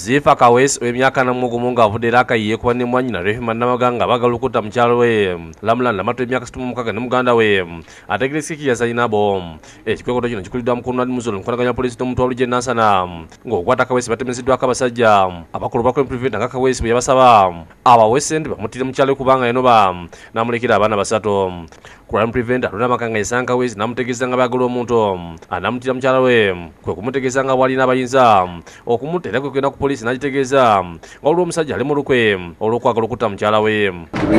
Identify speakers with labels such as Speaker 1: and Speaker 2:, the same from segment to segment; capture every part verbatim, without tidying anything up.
Speaker 1: Zifa Kawesi w'emyaka namugumu ng'avudde akayiye kuba ne mwanyina Rehema Namaganga bagalukuta mukyalo we Lamulanda Mato emyaka sitini na mukaaga ne muganda we ategeresikiki yazayinabo ekikwekoto kino kikuliddwa mukono ali muzola nkolaganya polisi n'omuntu oluje Nansana ng'okwata Kawesi batemezeddwako abasajja abakulu ba Crime Prevention nga Kawesi bwe yabasaba abawe ssente bamutire mukyalo kubanga yenoba namulekera abaana basatu. Crime Prevention alona makanga yasanga Kawesi namutegeeza nga bagala omuntu anamutira mukyala we kwe kumutegeeza nga bwalina abayinza okumutera kwe kugenda ku polisi n'agitegeeza nga olwo omusajja ali mu lukwe olw'okwagala okutta mukyala we.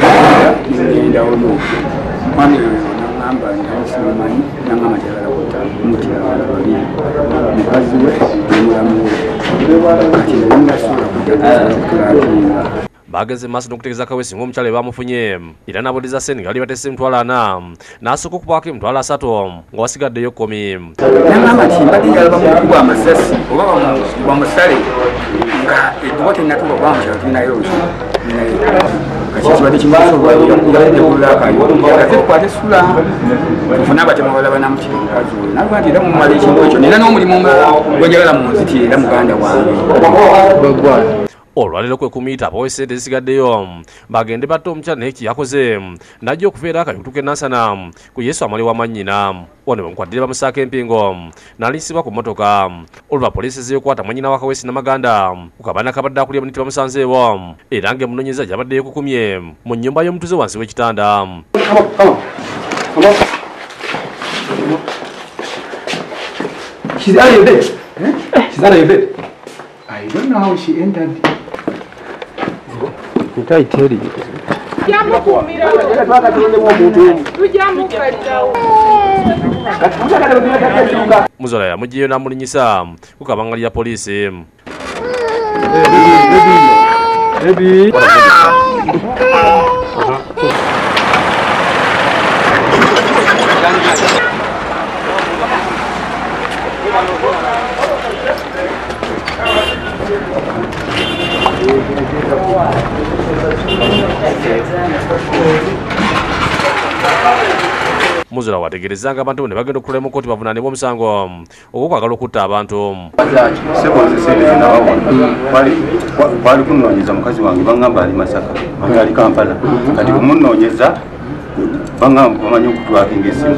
Speaker 1: Bageze maaso n'okutegeeza Kawesi ng'omukyala we bamufunye era n'abuliriza ssente nga bali batese emitwalo ana n'asooka okubaako emitwalo asatu nga wasigaddeyo kkumi.
Speaker 2: N'agamba nti mbadde njala bamukuba amasasi oba bamusale nga edduba tennatuuka kuba mukyalo tulinayo kati kibadde kimusobwaiyaze tukwate essula tufune abatema balaba namukiri mukazi we naluga nti era mumala ekintu ekyo nera n'omulimu omulala gwenjagala munzitire era muganda wange.
Speaker 1: Olwaliro kwe kumuyita abawe ssente zisigaddeyo bagende batta omukyala naye kiyakoze najja okubeera akayutuke Nansana ku Yesu amali wa mannyina wano bamukwaddire bamusaako empingo n'alisibwa ku mmotoka olwa poliisi zeekwata mwannyina wa Kawesi Namaganda ku kabaana kabadde akulira muniti bamusanzeewo era ng'emunoonyeza gyabadde yeekukumye mu nnyumba y'omutuuze wansi w'ekitanda.
Speaker 3: She's out of bed. She's out of bed. I don't know how she entered. Did I tell you?
Speaker 1: Muzola yamuggyeyo n'amulinyisa ku kabangali ya poliisi.
Speaker 3: Baby.
Speaker 1: Muzola wategerezanga abantu ne bagenda okukola mu kkooti bavunaanibwa omusango ogw'okwagala okutta abantu.
Speaker 4: Kwali kunoonyeza mukazi wange bangamba ali Masaka wange ali Kampala kati kumunoonyeza bangamba bamanyi okutwakinga essimu.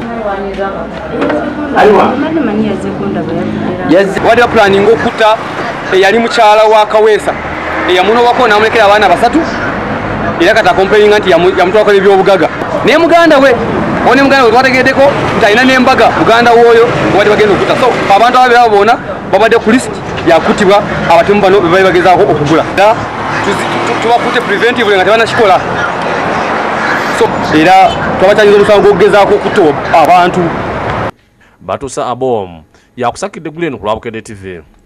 Speaker 2: Wadde planning okutta eyali mukyala wa Kawesa eyamunobako n'amulekera abaana basatu era kati akompeyinga nti yamutwakala ebyobugaga naye muganda we one muganda we twategeddeko nti alina n'embaga muganda w'oyo wabadde bagenda okutta. So abantu ababeera bona babadde ku list yakuttibwa abatemu bano be bali bagezaako okugula era tubakutte preventively nga tebanakikola. So era twabakyanyiza omusango gw'okugezaako okutta abantu.
Speaker 1: Batuusa Abom yakusakidde Guleno ku Lwabukedde T V.